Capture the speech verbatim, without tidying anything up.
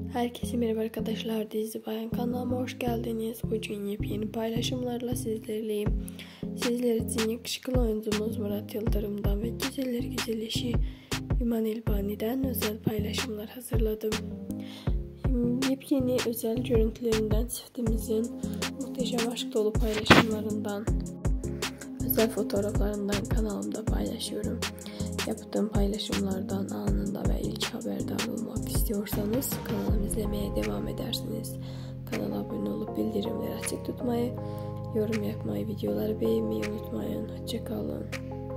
Herkese merhaba arkadaşlar, Dizi Bayan kanalıma hoş geldiniz. Bugün yepyeni paylaşımlarla sizlerleyim. Sizler için yakışıklı oyuncumuz Murat Yıldırım'dan ve güzeller güzel eşi İman Elbani'den özel paylaşımlar hazırladım. Yepyeni özel görüntülerinden, çiftimizin muhteşem aşk dolu paylaşımlarından, özel fotoğraflarından kanalımda paylaşıyorum. Yaptığım paylaşımlardan anında ve ilk haberdar olmak istiyorsanız kanalımı izlemeye devam edersiniz. Kanala abone olup bildirimleri açık tutmayı, yorum yapmayı, videoları beğenmeyi unutmayın. Hoşça kalın.